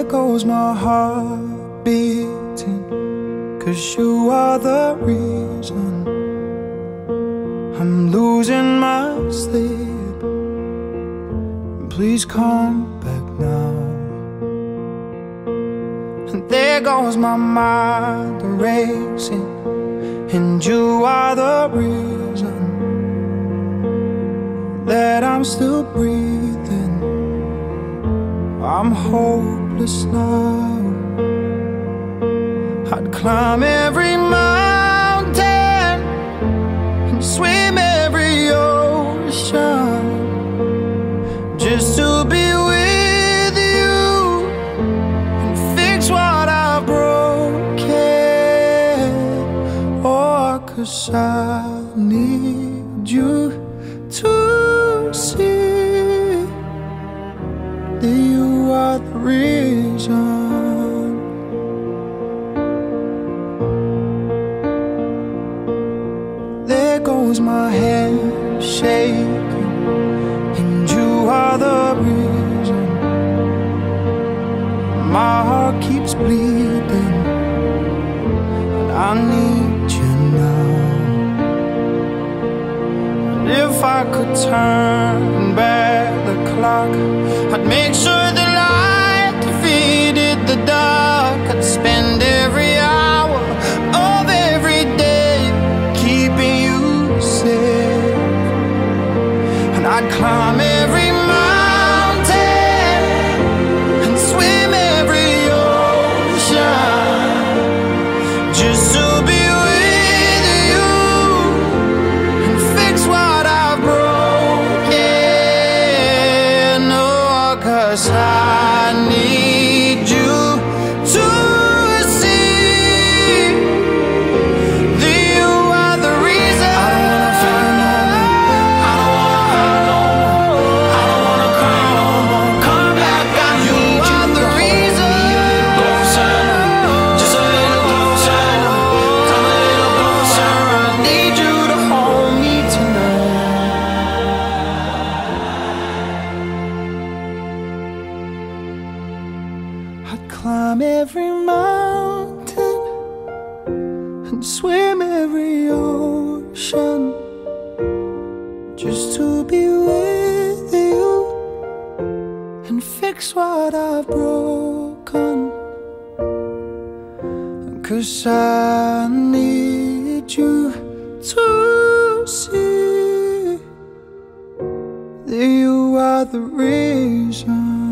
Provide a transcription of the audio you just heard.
There goes my heart beating, 'cause you are the reason I'm losing my sleep. Please come back now. And there goes my mind racing, and you are the reason that I'm still breathing. I'm hopeless now. I'd climb every mountain and swim every ocean just to be with you and fix what I've broken. Oh, 'cause I need you to see that you are the reason. There goes my hand shaking, and you are the reason. My heart keeps bleeding, and I need you now. And if I could turn back the clock, I'd make sure the light defeated the dark. I'd spend every hour of every day keeping you safe, and I'd climb every mountain and swim every ocean just to be with you and fix what I've broken. Oh, 'cause I need you to see that you are the reason. I don't wanna feel no more. I don't wanna hurt no more. I don't wanna cry no more. Come back, I need you. The reason. Closer, just a little closer. Come a little closer. I need you to hold me tonight. I'd climb every mountain and swim every ocean just to be with you and fix what I've broken. 'Cause I need you to see that you are the reason.